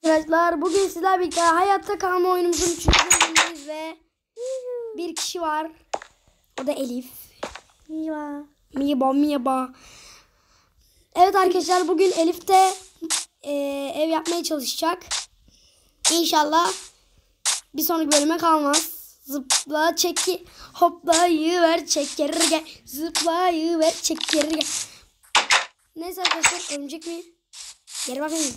Arkadaşlar bugün sizlerle birlikte hayatta kalma oyunumuzun 3. bölümündeyiz ve bir kişi var. O da Elif. Merhaba. Evet arkadaşlar bugün Elif de ev yapmaya çalışacak. İnşallah bir sonraki bölüme kalmaz. Zıpla çeki hoplayıver çekerge. Zıplayıver çekerge. Neyse arkadaşlar örümcek mi? Geri bakayım.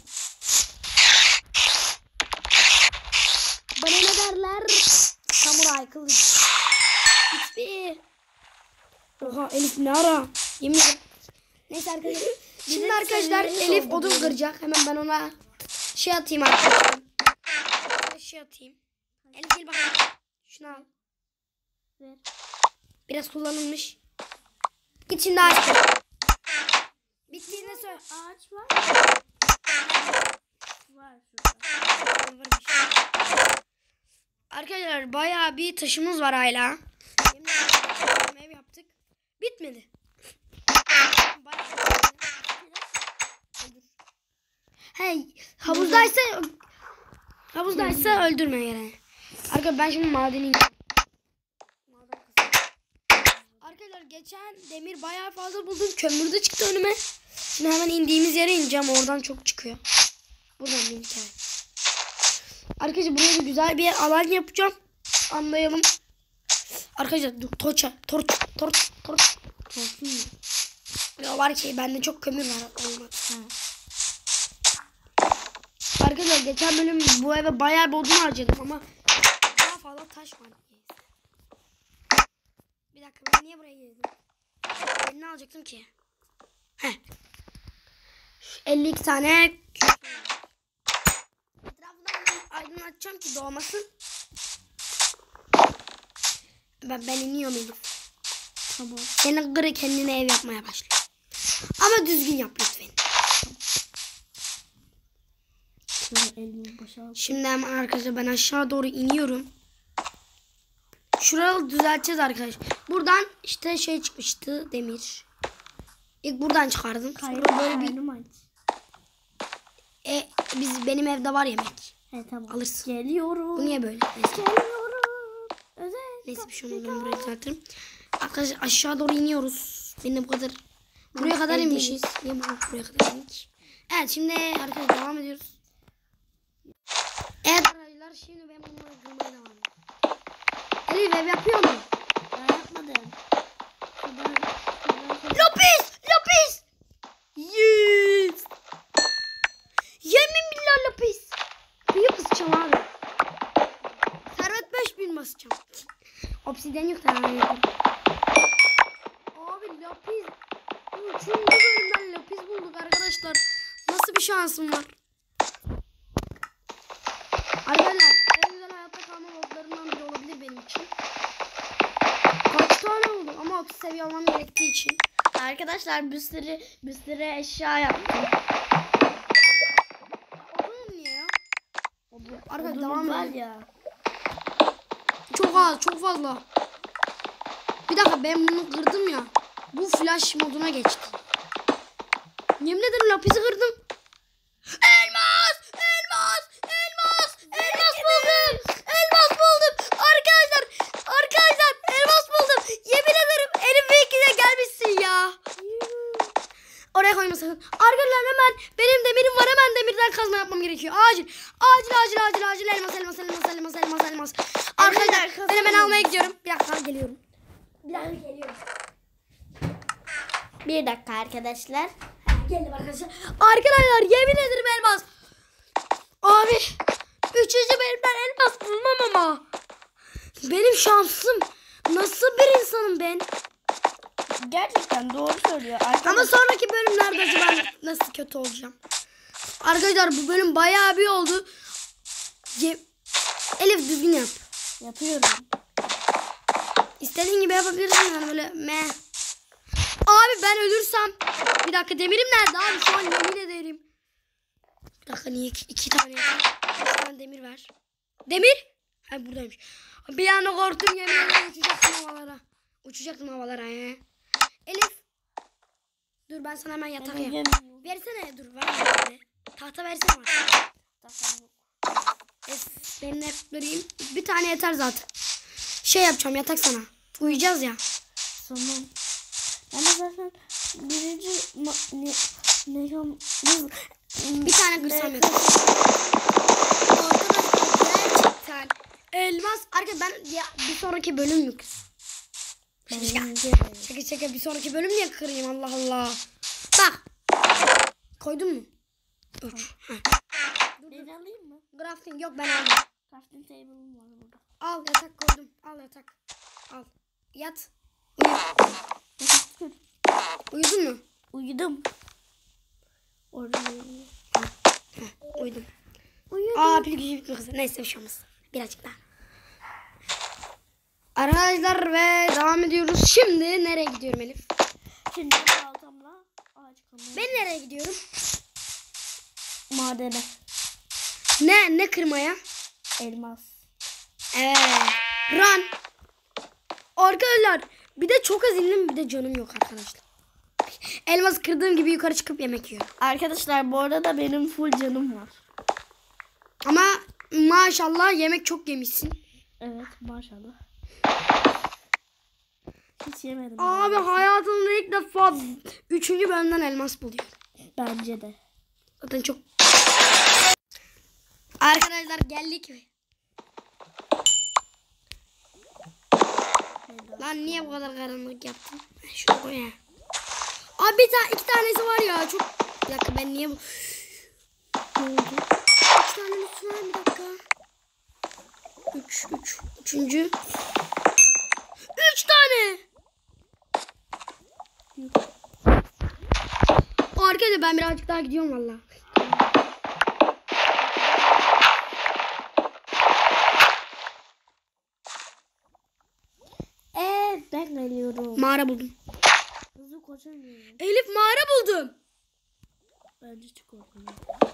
Bana ne derler? Samuray kılıç. Hiçbir. Oha Elif ne ara? Yemin ederim. Neyse arkadaşlar. Şimdi arkadaşlar Elif odun kıracak. Hemen ben ona şey atayım arkadaşlar. Şey atayım. Elif gel bakalım. Şunu al. Ver. Biraz kullanılmış. Git şimdi ağaç kır. Bittiğinde söyle. Ağaç var. Var şurada. Arkadaşlar bayağı bir taşımız var hala. Ev yaptık. Bitmedi. Hey, havuzdaysa öldürme yere. Arkadaşlar ben şimdi madeni Arkadaşlar geçen demir bayağı fazla buldum. Kömür de çıktı önüme. Şimdi hemen indiğimiz yere ineceğim. Oradan çok çıkıyor. Buradan bir hikaye. Arkadaşlar buraya da güzel bir alan yapacağım. Anlayalım. Arkadaşlar torç. Ya var ki bende çok kömür var. Arkadaşlar geçen bölüm bu eve bayağı bir odun harcadım ama daha fazla taş var. Bir dakika ben niye buraya girdim? Ben ne alacaktım ki? Heh. 52 tane aydınlatacağım ki doğmasın. Ben iniyorum Elif. Tamam. Senin kırı kendine ev yapmaya başla. Ama düzgün yap lütfen. Şimdi hemen arkadaşlar ben aşağı doğru iniyorum. Şurayı düzelteceğiz arkadaşlar. Buradan işte şey çıkmıştı, demir. İlk buradan çıkardım. Sonra böyle bir benim evde var yemek. Tamam. Alırsın. Geliyorum. Bu niye böyle? Neyse. Geliyorum. Neyse bir şey olmadı, ben buraya düzeltirim. Arkadaşlar aşağı doğru iniyoruz. Benim bu kadar. Buraya kadar inmişiz. Niye buraya kadar indik? Evet şimdi arkadaşlar devam ediyoruz. Evet arkadaşlar şimdi ben bunları kırmaya devam ediyorum. Elif ev yapıyor mu? Ben yapmadım. Lapis! Yes! Yemin billah lapis. Büyük basacağım abi. Servet 5000 basacağım. Obsidyen yok da abi lapis. 3. bölümden lapis bulduk arkadaşlar. Nasıl bir şansım var? Arkadaşlar en güzel hayatta kalma modlarından biri olabilir benim için. Kaç tane oldu ama 30 seviye olmam gerektiği için. Arkadaşlar bir sürü eşya yaptım. Odun niye ya? Arkadaşlar devam var edelim. ya. Çok az, çok fazla. Bir dakika ben bunu kırdım ya. Bu flash moduna geçti. Yemin ederim lapisi kırdım. Elmas buldum. Arkadaşlar elmas buldum. Yemin ederim Elif de gelmişsin ya. Oraya koyma sakın. Arkadaşlar hemen benim demirim var, hemen demirden kazma yapmam gerekiyor. Acil elmas. Arkadaşlar ben hemen almaya gidiyorum. Bir dakika geliyorum. Bir dakika arkadaşlar. Geldim arkadaşlar. Arkadaşlar yemin ederim elmas. Abi 3. bölümden elmas bulmam ama. Benim şansım. Nasıl bir insanım ben? Gerçekten doğru söylüyor. Ama sonraki bölümlerde acaba nasıl kötü olacağım? Arkadaşlar bu bölüm bayağı bir oldu. Elif düzgün yap. Yapıyorum. İstediğin gibi yapabilirsin yani böyle meh. Abi ben ölürsem. Bir dakika demirim nerede abi şu an yemin ederim. Bir dakika niye 2 tane yapayım? 3 tane demir ver. Demir? Ha buradaymış. Bir anda korktum yemin ederim uçacaktım havalara. Elif. Dur ben sana hemen yatak yap. Versene dur ver. Tahta versene bana. Benim de durayım. Bir tane yeter zaten. Şey yapacağım yatak sana. Uyuyacağız ya. Tamam. Ben de zaten birinci Bir tane kırsam yeter. Arkadaşlar gerçekten elmas. Arkadaşlar ben ya, bir sonraki bölüm mü kız? Şaka bir sonraki bölüm niye kırayım Allah Allah. Bak. Koydun mu? 3. Ben alayım mı? Crafting yok ben aldım. Crafting table'ım var burada. Al yatak koydum. Al yatak. Al. Yat. Uyu. Uyudun mu? Uyudum. Orada Uyudum. uyudum. Aa pil gücü bitmek üzere. Neyse bir şey olmaz. Birazcık daha. Arkadaşlar ve devam ediyoruz. Şimdi nereye gidiyorum Elif? Şimdi baltamla ağaç kırmaya. Ben nereye gidiyorum? Madene. Ne kırmaya? Elmas. Evet. Run. Arkadaşlar bir de çok az indim bir de canım yok arkadaşlar. Elmas kırdığım gibi yukarı çıkıp yemek yiyorum. Arkadaşlar bu arada benim full canım var. Ama maşallah yemek çok yemişsin. Evet maşallah. Hiç yemedim. Abi hayatımda ilk defa 3. bölümden elmas buluyorum. Bence de. Zaten çok... Arkadaşlar geldik mi? Lan niye bu kadar karanlık yaptın? Şunu koy ya. Abi iki tanesi var ya çok... Bir dakika ben niye bu... Ne oldu? 3 tane üstü var bir dakika. 3. 3 tane. Arkadaşlar ben birazcık daha gidiyorum valla. Ben geliyorum. Mağara buldum. Hızlı koşamıyorum. Elif mağara buldum. Bence çok korkuyorum.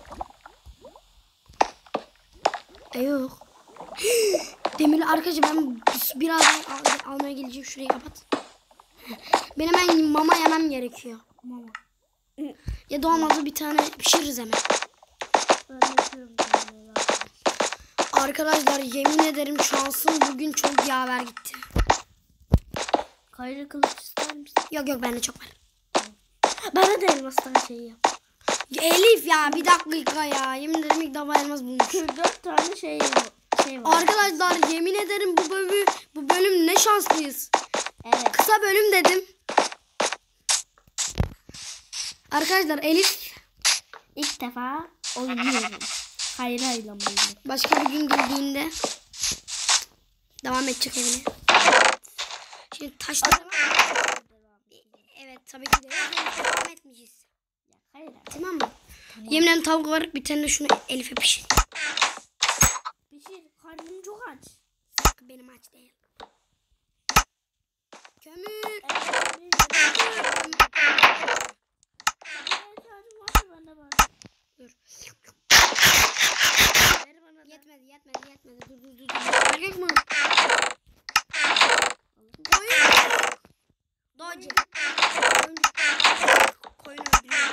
Yok. Demirli arkadaşlar ben birazdan almaya geleceğim. Şurayı kapat. Ben hemen mama yemem gerekiyor. Mama. Ya da olmadı bir tane pişiririz hemen. Ben yapıyorum. Arkadaşlar yemin ederim şansım bugün çok yaver gitti. Kayra kılıç ister misin? Yok bende çok var. Bana da elmastan şey yap. Elif ya bir dakika ya. Yemin ederim ilk defa elmas bulmuş. 4 tane şey var. Arkadaşlar yemin ederim bu bölüm ne şanslıyız. Evet. Kısa bölüm dedim. Arkadaşlar Elif İlk defa oynuyorum. Kayra'yla oynuyorum. başka bir gün geldiğinde devam edecek evine. Şimdi taşlar evet tabii ki de devam etmeyeceğiz. Kayra. Tamam mı? Yemin ederim tavuk var bir tane de şunu Elif'e pişir. Pişir. Karnım çok aç. Benim aç değil. Kömür. Dur. Yetmedi. Dur. Erkek mi? Koyun. Doğacı. Koyun öldürüyorum.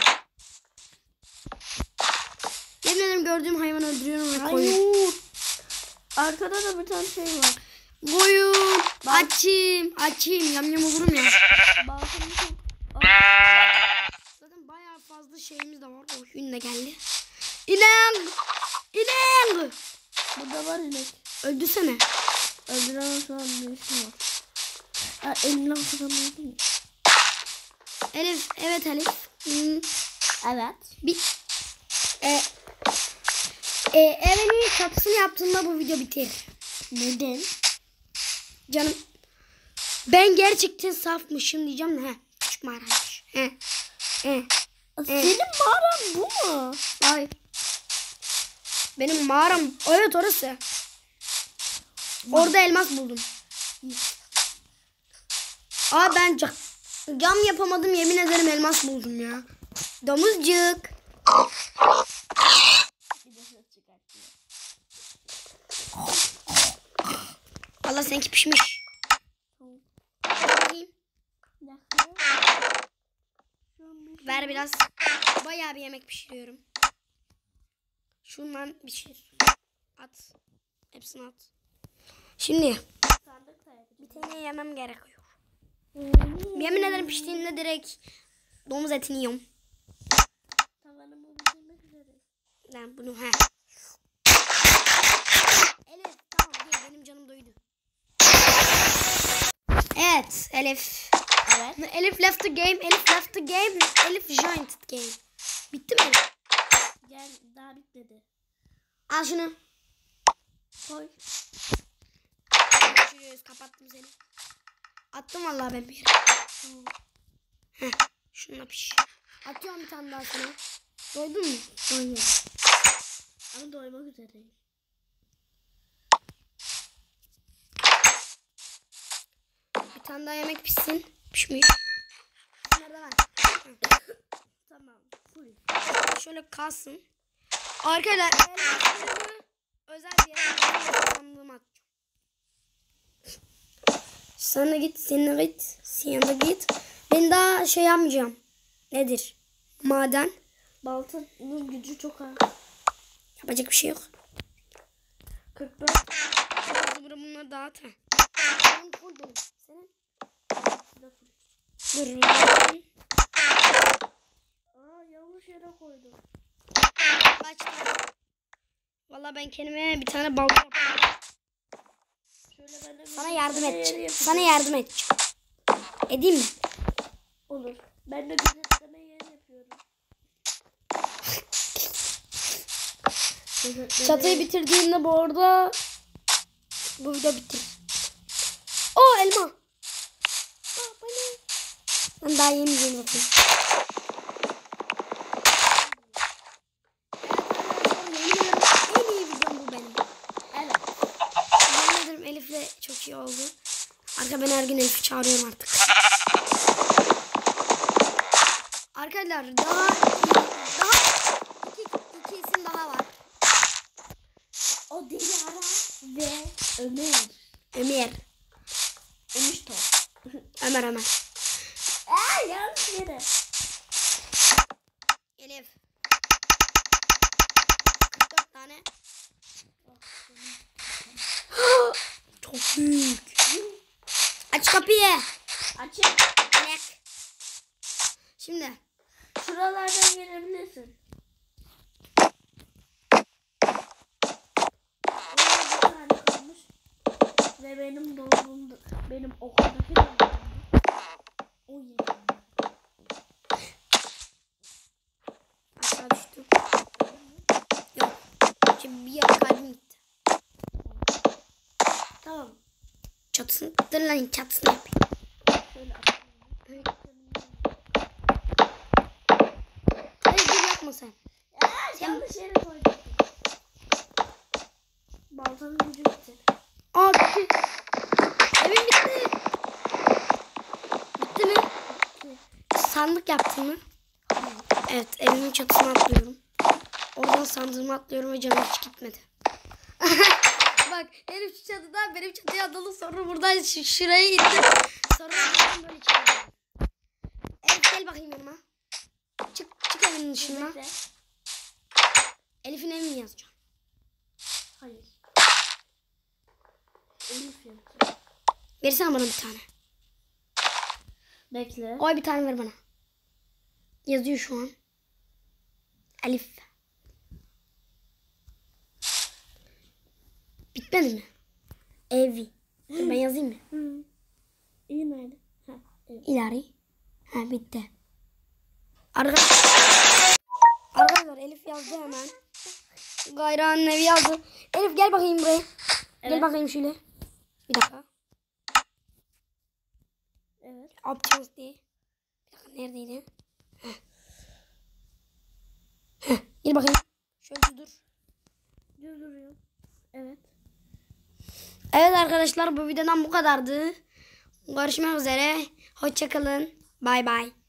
Yemin ederim gördüğüm hayvanı öldürüyorum ve koyun. Hayır. Arkada da bir tane şey var. Koyun. Açayım. Yam olurum ya. Balkonum çok. Zaten bayağı fazla şeyimiz de var. O yün de geldi. İnek. Burada var inek. Öldürsene. Öldüremem şu an bir şey var. Elimden tutamıyordum. Elif. Evet Elif. Evet. Evinin çatısını yaptığında bu video biter. Neden? Canım. Ben gerçekten safmışım diyeceğim de. Küçük mağaraymış. Senin mağaran bu mu? Hayır. Benim mağaram. Evet orası. Orada elmas buldum. Ben cam yapamadım yemin ederim elmas buldum ya. Domuzcuk. Allah seninki pişmiş. Ver biraz. Bayağı bir yemek pişiriyorum. Şundan pişir. At. Hepsini at. Şimdi Sandık da yapacağım. bir tane yemem gerekiyor. Yemin ederim piştiğinde direkt domuz etini yiyorum. Tavanımı bitirmek üzere. Ben bunu he. Elif tamam değil, benim canım doydu. Evet Elif. Evet. Elif left the game. Elif left the game. Elif joined the game. Bitti mi? Gel daha bitmedi. Al şunu. Koy. Görüşürüz. Kapattım seni. Attım vallahi ben bir yere. Heh. Şununla piş. Atıyorum bir tane daha sana. Doydun mu? Doyuyorum. Ama doymak üzereyim. Bir tane daha yemek pişsin. Pişmiyor. Nerede var? Tamam. Full. Şöyle kalsın. Arkadaşlar özel bir yere sandığımı atacağım. Sana git, sen de git, sen de git. Ben daha şey yapmayacağım. Nedir? Maden. Baltanın gücü çok az. Yapacak bir şey yok. 44. Bunları dağıt. Benim full benim. Senin? Da full. Dur. Aa yanlış yere koydum. Kaç tane? Valla ben kendime bir tane balta yapayım. Şöyle ben de Sana yardım bir edeceğim. yeri Sana yardım edeceğim. Edeyim mi? olur. Ben de gözetleme yeri yapıyorum. Çatıyı bitirdiğinde bu arada bu video bitir. Oo elma. Aa, bu ne? Ben daha yemeyeceğim bakayım. En iyi videom bu benim. Evet. Yemin ederim Elif'le çok iyi oldu. Arka ben her gün Elif'i çağırıyorum artık. Arkadaşlar daha iki isim daha var. O Dilara ve Ömer. Ömer. Enişte. Ömer. Yanlış yere. Elif. 44 tane. Çok büyük. Aç kapıyı. Açık. Elek. Şimdi. Şuralardan gelebilirsin. Orada bir tane kalmış. Ve benim dolabımda, benim okuldaki dolabımda 17 tane. Aşağı düştüm. Yok. Şimdi bir yarı kalbim gitti. Tamam. Çatısını. Dur lan çatısını yapayım. Şöyle açayım. Hayır dur yapma sen. Yanlış yere koydum. Baltanın gücü bitti. Aa bitti. Evim bitti. Bitti mi? Sandık yaptın mı? Evet evimin çatısına atlıyorum. Oradan sandığıma atlıyorum ve canım hiç gitmedi. Bak Elif şu çatıdan benim çatıya atladı, sonra buradan şuraya gittim. Sonra buradan böyle çevirdim. Elif gel bakayım yanıma. Çık evinin dışına. Bekle. Elif'in evini yazacağım. Hayır. Elif yapacağım. Versene bana bir tane. Bekle. Koy bir tane ver bana. Yazıyor şu an. Elif. Bitmedi mi? Evi. Dur ben yazayım mı? Hı. İyi nerede? Ha, evet. İlari. Ha bitti. Arkadaşlar Elif yazdı hemen. Gayra'nın evi yazdı. Elif gel bakayım buraya. Gel Evet. bakayım şöyle. Bir dakika. Evet. Options diye. Bir dakika neredeydi? Heh. Gel bakayım. Şöyle dur. Dur duruyorum. Evet. Evet arkadaşlar bu videodan bu kadardı. Görüşmek üzere. Hoşça kalın. Bay bay.